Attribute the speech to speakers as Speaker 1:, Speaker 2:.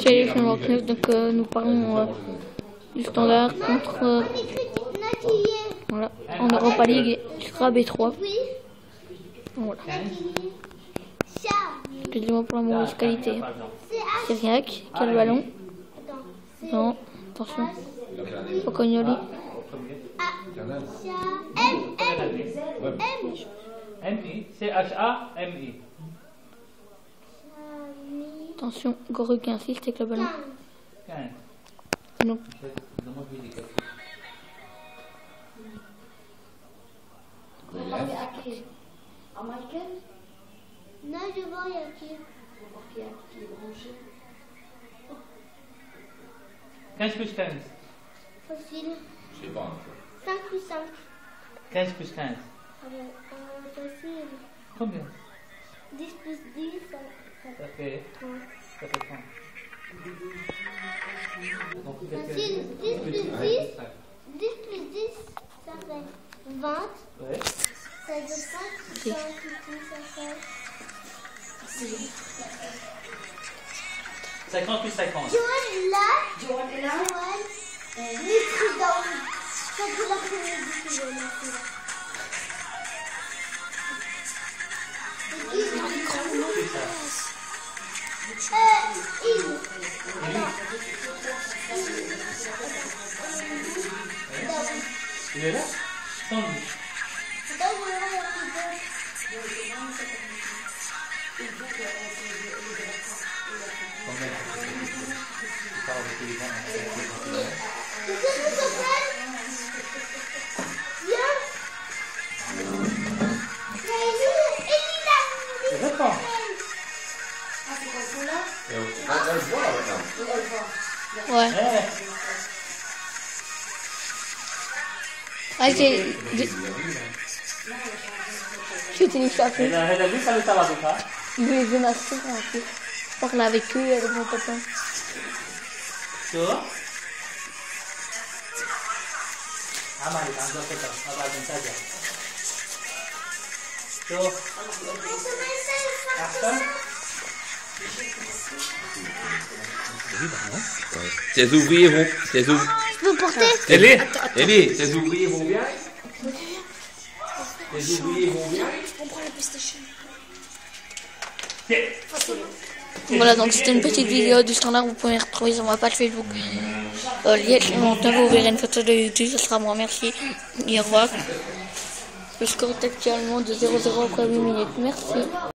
Speaker 1: Salut, c'est Marc, donc nous parlons du Standard contre voilà, en Europa League sera B3. Voilà. Excusez-moi pour la mauvaise qualité. Cyriac, qui a le ballon. Non, attention. Pocognoli.
Speaker 2: M-I, C-H-A-M-I.
Speaker 1: Attention, Goru qui insiste avec le ballon. Non.
Speaker 3: Non, je vois, il y a qui.
Speaker 2: 15 plus 15.
Speaker 3: Facile.
Speaker 4: Je sais pas.
Speaker 3: 5 plus 5.
Speaker 2: 15 plus 15.
Speaker 3: Facile.
Speaker 2: Combien?
Speaker 3: 10 plus 10,
Speaker 2: Ça fait 30. Ça fait 30.
Speaker 3: Facile. 10 plus 10. 10 plus 10, ça fait 20.
Speaker 2: Ouais.
Speaker 3: Ça fait 5. 5 plus 10, ça fait
Speaker 2: 50 plus 50.
Speaker 3: Joël est là. Joël est là. Joël. Mitri dans. Ça fait l'après-midi qui est là.
Speaker 2: Il est là? Sans lui.
Speaker 1: Ouais. Ah, j'utilise ça plus.
Speaker 2: Elle a vu ça le tabac de ça?
Speaker 1: Il veut les masquer en plus. Je parle avec eux et avec mon copain.
Speaker 2: Tu vois? Ah, mais il a un peu de temps. Ah, bah, comme ça, tu vois?
Speaker 4: Tes ouvriers vont.
Speaker 3: Je peux porter?
Speaker 4: Elie, tes ouvriers vont bien? Tes ouvriers vont bien?
Speaker 3: On prend la PlayStation.
Speaker 1: Voilà, donc c'était une petite vidéo du Standard. Vous pouvez retrouver sur ma page Facebook. Vous verrez une photo de YouTube, ce sera moi. Merci et au revoir. Le score est actuellement de 0-0 après 8 minutes. Merci.